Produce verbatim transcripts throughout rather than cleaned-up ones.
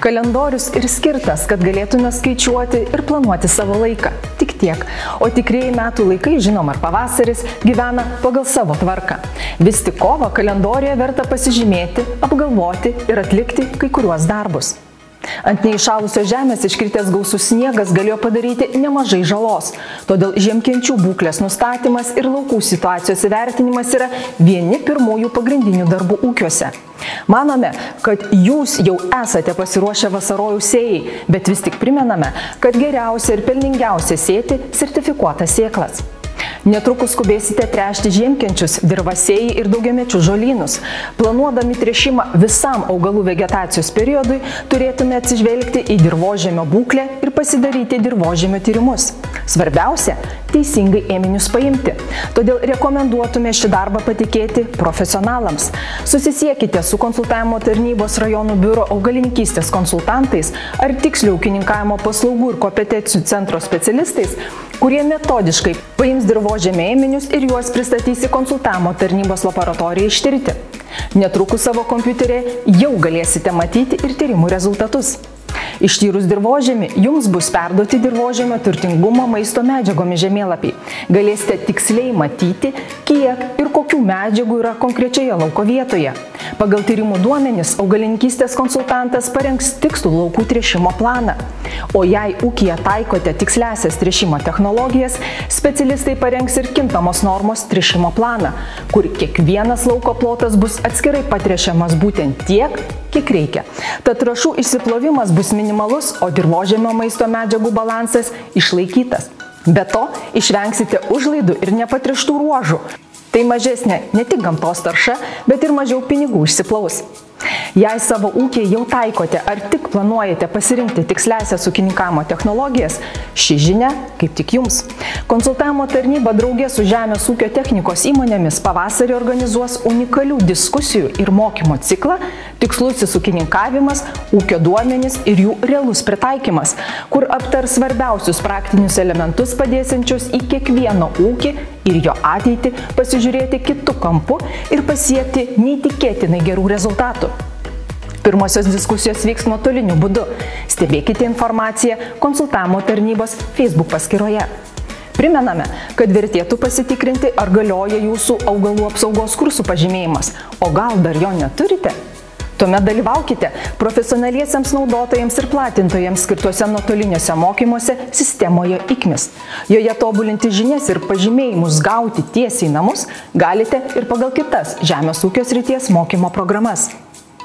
Kalendorius ir skirtas, kad galėtume skaičiuoti ir planuoti savo laiką. Tik tiek. O tikrieji metų laikai, žinoma, ar pavasaris, gyvena pagal savo tvarką. Vis tik kovą kalendorijoje verta pasižymėti, apgalvoti ir atlikti kai kuriuos darbus. Ant neįšalusios žemės iškritęs gausus sniegas galėjo padaryti nemažai žalos, todėl žiemkenčių būklės nustatymas ir laukų situacijos įvertinimas yra vieni pirmųjų pagrindinių darbų ūkiuose. Manome, kad jūs jau esate pasiruošę vasarojų sėjai, bet vis tik primename, kad geriausia ir pelningiausia sėti sertifikuotas sėklas. Netrukus skubėsite tręšti žiemkenčius, dirvasėjai ir daugiamečius žolynus. Planuodami tręšimą visam augalų vegetacijos periodui turėtume atsižvelgti į dirvožemio būklę ir pasidaryti dirvožemio tyrimus. Svarbiausia – teisingai ėminius paimti. Todėl rekomenduotume šį darbą patikėti profesionalams. Susisiekite su konsultavimo tarnybos rajonų biuro augalininkystės konsultantais ar tiksliau ūkininkavimo paslaugų ir kompetencijų centro specialistais, kurie metodiškai paims dirvožemio ėminius ir juos pristatys į konsultavimo tarnybos laboratoriją ištirti. Netrukus savo kompiuterėje jau galėsite matyti ir tyrimų rezultatus. Ištyrus dirvožemį, jums bus perduoti dirvožemio turtingumo maisto medžiagomis žemėlapiai. Galėsite tiksliai matyti, kiek ir kokių medžiagų yra konkrečioje lauko vietoje. Pagal tyrimų duomenis augalininkystės konsultantas parengs tikslų laukų tręšimo planą. O jei ūkyje taikote tiksliasias tręšimo technologijas, specialistai parengs ir kintamos normos tręšimo planą, kur kiekvienas lauko plotas bus atskirai patręšiamas būtent tiek, kiek reikia. Tad trąšų išsiplovimas bus minimalus, o dirvožemio maisto medžiagų balansas išlaikytas. Be to, išvengsite užlaidų ir nepatręštų ruožų. Tai mažesnė ne tik gamtos tarša, bet ir mažiau pinigų išsiplaus. Jei savo ūkiai jau taikote ar tik planuojate pasirinkti tiksliasias ūkininkavimo technologijas, ši žinia kaip tik jums. Konsultavimo tarnyba draugė su žemės ūkio technikos įmonėmis pavasarį organizuos unikalių diskusijų ir mokymo ciklą Tikslusis ūkininkavimas, ūkio duomenys ir jų realus pritaikymas, kur aptars svarbiausius praktinius elementus padėsiančius į kiekvieno ūkį ir jo ateitį pasižiūrėti kitu kampu ir pasiekti neįtikėtinai gerų rezultatų. Pirmosios diskusijos vyks nuotoliniu būdu. Stebėkite informaciją konsultavimo tarnybos Facebook paskyroje. Primename, kad vertėtų pasitikrinti, ar galioja jūsų augalų apsaugos kursų pažymėjimas, o gal dar jo neturite? Tuomet dalyvaukite profesionaliesiems naudotojams ir platintojams skirtuose nuotoliniuose mokymuose sistemoje I K M I S. Joje tobulinti žinias ir pažymėjimus gauti tiesiai į namus galite ir pagal kitas žemės ūkio srities mokymo programas.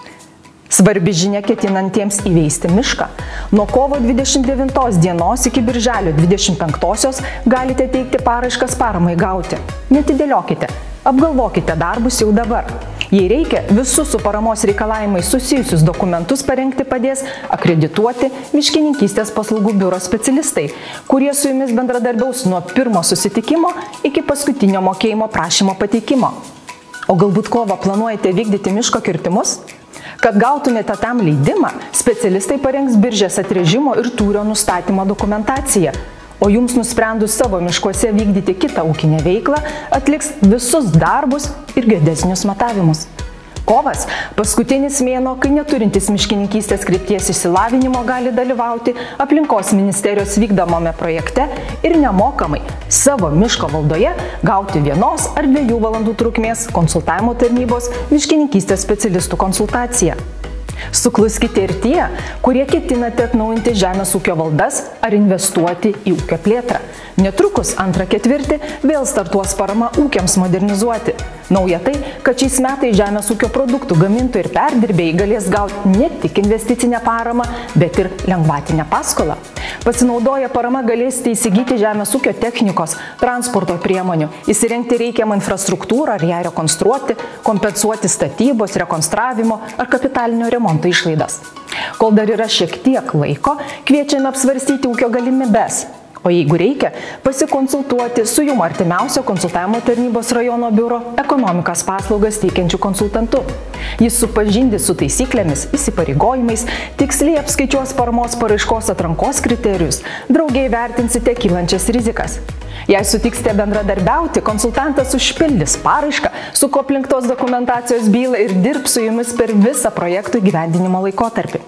Svarbi žinia ketinantiems įveisti mišką. Nuo kovo dvidešimt devintos dienos iki birželio dvidešimt penktosios galite teikti paraiškas paramai gauti. Netidėliokite, apgalvokite darbus jau dabar. Jei reikia, visus su paramos reikalavimais susijusius dokumentus parengti padės akredituoti miškininkystės paslaugų biuro specialistai, kurie su jumis bendradarbiaus nuo pirmo susitikimo iki paskutinio mokėjimo prašymo pateikimo. O galbūt kovą planuojate vykdyti miško kirtimus? Kad gautumėte tam leidimą, specialistai parengs biržės atrėžimo ir tūrio nustatymo dokumentaciją, o jums nusprendus savo miškuose vykdyti kitą ūkinę veiklą, atliks visus darbus ir geodezinius matavimus. Kovas – paskutinis mėnuo, kai neturintis miškininkystės krypties išsilavinimo gali dalyvauti aplinkos ministerijos vykdomame projekte ir nemokamai savo miško valdoje gauti vienos ar dviejų valandų trukmės konsultavimo tarnybos miškininkystės specialistų konsultaciją. Sukluskite ir tie, kurie ketinate atnaujinti žemės ūkio valdas ar investuoti į ūkio plėtrą. Netrukus antrą ketvirtį vėl startuos parama ūkiams modernizuoti. Nauja tai, kad šiais metais žemės ūkio produktų gamintojai ir perdirbėjai galės gauti ne tik investicinę paramą, bet ir lengvatinę paskolą. Pasinaudoję parama galėsite įsigyti žemės ūkio technikos, transporto priemonių, įsirengti reikiamą infrastruktūrą ar ją rekonstruoti, kompensuoti statybos, rekonstravimo ar kapitalinio remonto išlaidas. Kol dar yra šiek tiek laiko, kviečiame apsvarstyti ūkio galimybes. O jeigu reikia, pasikonsultuoti su jums artimiausio konsultavimo tarnybos rajono biuro ekonomikos paslaugas teikiančių konsultantų. Jis supažindys su taisyklėmis, įsipareigojimais, tiksliai apskaičiuos paramos paraiškos atrankos kriterijus, draugiai vertinsite kylančias rizikas. Jei sutiksite bendradarbiauti, konsultantas užpildys paraišką, sukoplinktos dokumentacijos bylą ir dirbs su jumis per visą projektų įgyvendinimo laikotarpį.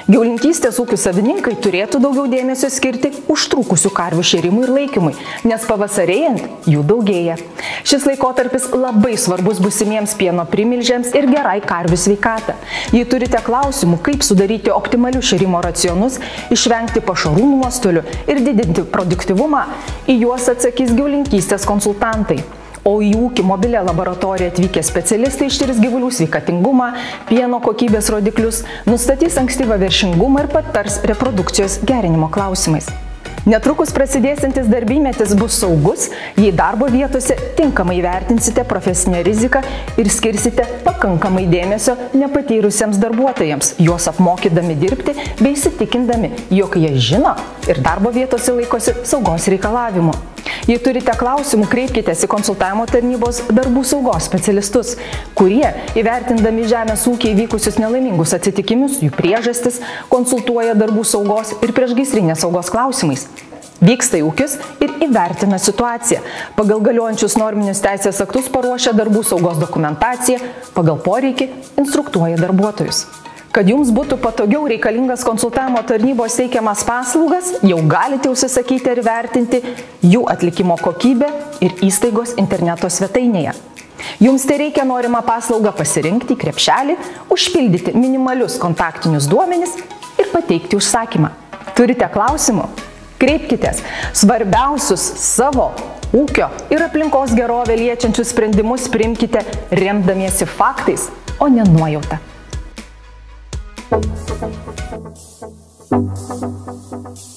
Gyvulininkystės ūkių savininkai turėtų daugiau dėmesio skirti užtrukusių karvių šėrimui ir laikymui, nes pavasarėjant jų daugėja. Šis laikotarpis labai svarbus būsimiems pieno primilžiams ir gerai karvių sveikatą. Jei turite klausimų, kaip sudaryti optimalius šėrimo racionus, išvengti pašarų nuostolių ir didinti produktyvumą, į juos atsakys gyvulininkystės konsultantai. O į ūkį mobilią laboratoriją atvykę specialistai ištirs gyvulių sveikatingumą, pieno kokybės rodiklius, nustatys ankstyvą veršingumą ir patars reprodukcijos gerinimo klausimais. Netrukus prasidėsiantis darbymetis bus saugus, jei darbo vietose tinkamai vertinsite profesinę riziką ir skirsite pakankamai dėmesio nepatyrusiems darbuotojams, juos apmokydami dirbti bei įsitikindami, jog jie žino ir darbo vietose laikosi saugos reikalavimų. Jei turite klausimų, kreipkitės į konsultavimo tarnybos darbų saugos specialistus, kurie, įvertindami žemės ūkiai įvykusius nelaimingus atsitikimus, jų priežastis, konsultuoja darbų saugos ir priešgaisrinės saugos klausimais. Vyksta į ūkius ir įvertina situaciją. Pagal galiojančius norminius teisės aktus paruošia darbų saugos dokumentaciją, pagal poreikį instruktuoja darbuotojus. Kad jums būtų patogiau reikalingas konsultavimo tarnybos teikiamas paslaugas, jau galite užsisakyti ir vertinti jų atlikimo kokybę ir įstaigos interneto svetainėje. Jums tai reikia norimą paslaugą pasirinkti į krepšelį, užpildyti minimalius kontaktinius duomenis ir pateikti užsakymą. Turite klausimų? Kreipkitės. Svarbiausius savo ūkio ir aplinkos gerovę liečiančius sprendimus priimkite remdamiesi faktais, o ne nuojauta. Thank you.